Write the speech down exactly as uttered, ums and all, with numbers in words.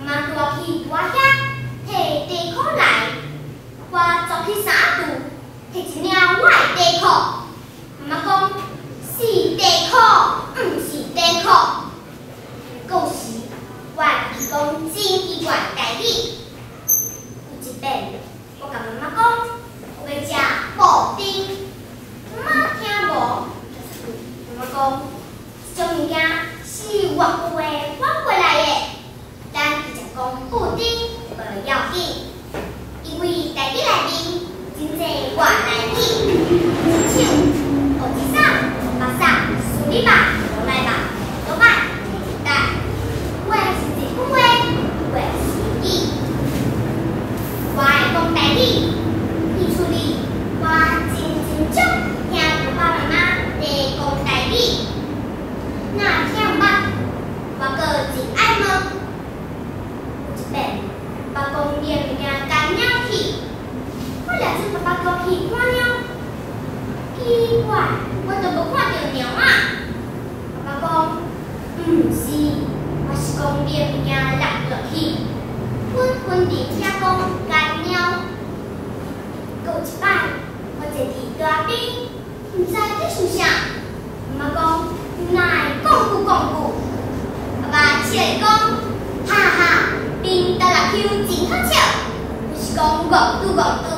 妈带去我遐摕地裤来，我做去三度，摕一领我的地裤。妈妈讲是地裤，毋是地裤。故时我会记讲真奇怪代志。有一遍，我甲妈妈讲我要食布丁，妈妈听无。妈妈讲这种物件是外国的翻过来的，咱直接讲布丁无要紧，因为代志内面真济外来语，亲像乌鸡伞、白伞、树篱笆、罗来笆、罗板、带，有的是日本话，有的是英语。我会讲代志，伫厝里我真真少听爸爸妈妈在讲代志。若听毋捌，我阁真爱问。有一遍，爸讲连物件干鸟去，我掠进爸爸带去看鸟，奇怪，我都无看到鸟仔。爸爸讲，毋是，我是讲连物件落落去，阮分伫遐讲干鸟。阁有一摆，我坐伫桌边，毋知在想啥，妈妈讲。哪会讲句讲句？爸爸笑咧讲，哈哈，冰达拉 Q 真好笑，就是讲戆拄戆拄。